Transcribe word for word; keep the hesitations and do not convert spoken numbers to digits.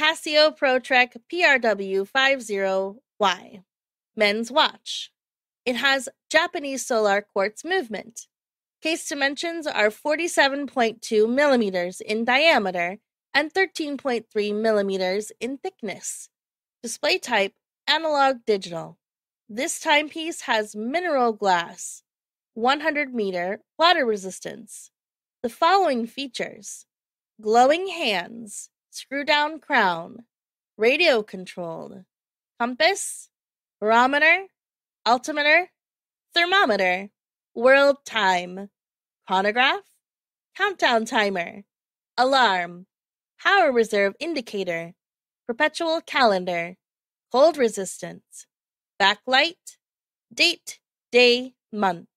CASIO ProTrek P R W fifty Y. Men's watch. It has Japanese solar quartz movement. Case dimensions are forty-seven point two millimeters in diameter and thirteen point three millimeters in thickness. Display type, analog digital. This timepiece has mineral glass, one hundred meter water resistance. The following features: glowing hands, screw-down crown, radio controlled, compass, barometer, altimeter, thermometer, world time, chronograph, countdown timer, alarm, power reserve indicator, perpetual calendar, cold resistance, backlight, date, day, month.